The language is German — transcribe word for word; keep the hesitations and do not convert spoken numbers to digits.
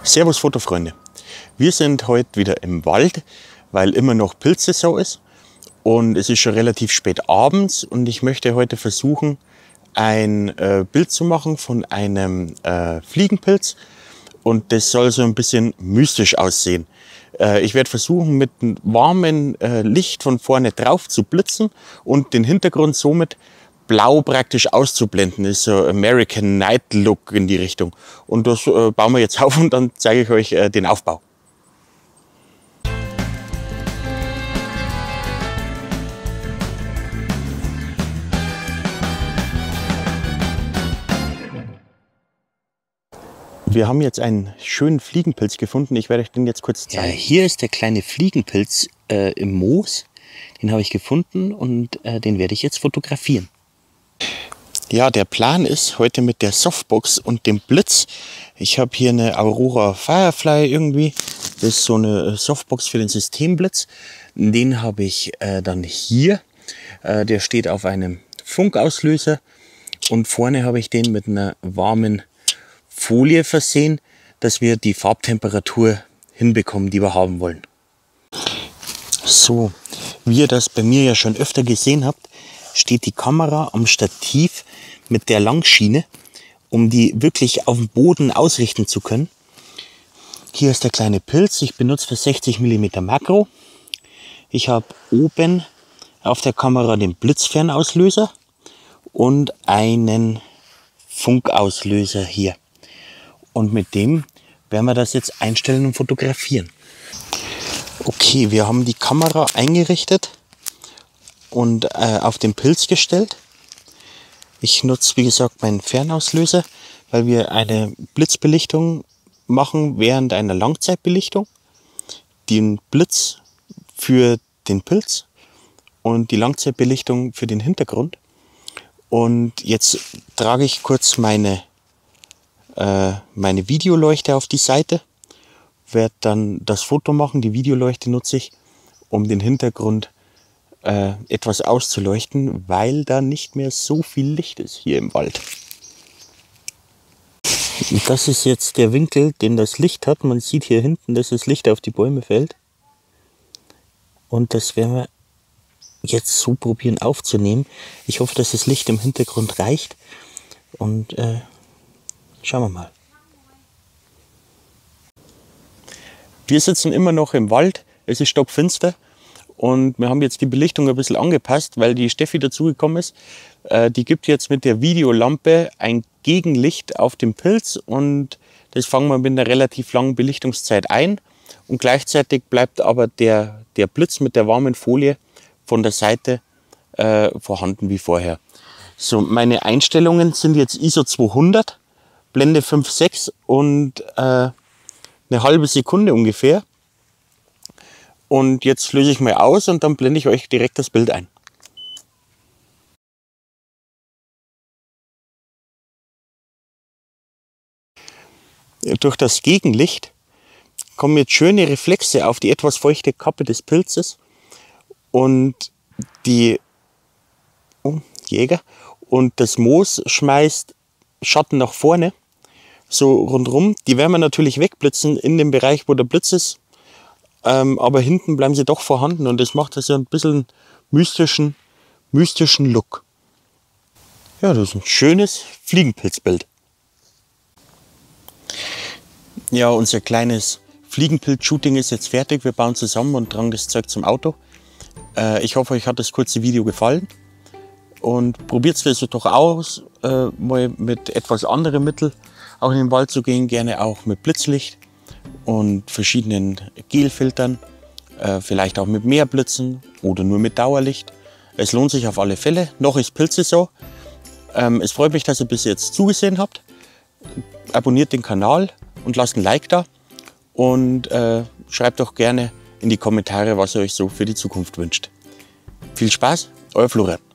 Servus Fotofreunde, wir sind heute wieder im Wald, weil immer noch Pilzsaison ist und es ist schon relativ spät abends und ich möchte heute versuchen, ein äh, Bild zu machen von einem äh, Fliegenpilz und das soll so ein bisschen mystisch aussehen. Äh, ich werde versuchen, mit einem warmen äh, Licht von vorne drauf zu blitzen und den Hintergrund somit blau praktisch auszublenden. Das ist so American Night Look in die Richtung. Und das äh, bauen wir jetzt auf und dann zeige ich euch äh, den Aufbau. Wir haben jetzt einen schönen Fliegenpilz gefunden. Ich werde euch den jetzt kurz zeigen. Ja, hier ist der kleine Fliegenpilz äh, im Moos. Den habe ich gefunden und äh, den werde ich jetzt fotografieren. Ja, der Plan ist heute mit der Softbox und dem Blitz. Ich habe hier eine Aurora Firefly irgendwie. Das ist so eine Softbox für den Systemblitz. Den habe ich äh, dann hier. Äh, der steht auf einem Funkauslöser. Und vorne habe ich den mit einer warmen Folie versehen, dass wir die Farbtemperatur hinbekommen, die wir haben wollen. So, wie ihr das bei mir ja schon öfter gesehen habt, steht die Kamera am Stativ mit der Langschiene, um die wirklich auf dem Boden ausrichten zu können. Hier ist der kleine Pilz. Ich benutze für sechzig Millimeter Makro. Ich habe oben auf der Kamera den Blitzfernauslöser und einen Funkauslöser hier. Und mit dem werden wir das jetzt einstellen und fotografieren. Okay, wir haben die Kamera eingerichtet und äh, auf den Pilz gestellt. Ich nutze, wie gesagt, meinen Fernauslöser, weil wir eine Blitzbelichtung machen während einer Langzeitbelichtung. Den Blitz für den Pilz und die Langzeitbelichtung für den Hintergrund. Und jetzt trage ich kurz meine, äh, meine Videoleuchte auf die Seite, werde dann das Foto machen. Die Videoleuchte nutze ich, um den Hintergrund äh, etwas auszuleuchten, weil da nicht mehr so viel Licht ist hier im Wald. Und das ist jetzt der Winkel, den das Licht hat. Man sieht hier hinten, dass das Licht auf die Bäume fällt. Und das werden wir jetzt so probieren aufzunehmen. Ich hoffe, dass das Licht im Hintergrund reicht. Und äh, schauen wir mal. Wir sitzen immer noch im Wald. Es ist stockfinster. Und wir haben jetzt die Belichtung ein bisschen angepasst, weil die Steffi dazugekommen ist. Äh, die gibt jetzt mit der Videolampe ein Gegenlicht auf den Pilz und das fangen wir mit einer relativ langen Belichtungszeit ein. Und gleichzeitig bleibt aber der, der Blitz mit der warmen Folie von der Seite äh, vorhanden wie vorher. So, meine Einstellungen sind jetzt I S O zweihundert, Blende fünf Komma sechs und äh, eine halbe Sekunde ungefähr. Und jetzt löse ich mal aus und dann blende ich euch direkt das Bild ein. Durch das Gegenlicht kommen jetzt schöne Reflexe auf die etwas feuchte Kappe des Pilzes und die oh, Jäger und das Moos schmeißt Schatten nach vorne, so rundherum. Die werden wir natürlich wegblitzen in dem Bereich, wo der Blitz ist. Ähm, aber hinten bleiben sie doch vorhanden und das macht das ja ein bisschen mystischen, mystischen Look. Ja, das ist ein schönes Fliegenpilzbild. Ja, unser kleines Fliegenpilz-Shooting ist jetzt fertig. Wir bauen zusammen und tragen das Zeug zum Auto. Äh, ich hoffe, euch hat das kurze Video gefallen. Und probiert es doch aus, äh, mal mit etwas anderen Mitteln auch in den Wald zu gehen. Gerne auch mit Blitzlicht und verschiedenen Gelfiltern, äh, vielleicht auch mit Meerblitzen oder nur mit Dauerlicht. Es lohnt sich auf alle Fälle. Noch ist Pilzsaison. Ähm, es freut mich, dass ihr bis jetzt zugesehen habt. Abonniert den Kanal und lasst ein Like da. Und äh, schreibt doch gerne in die Kommentare, was ihr euch so für die Zukunft wünscht. Viel Spaß, euer Florian.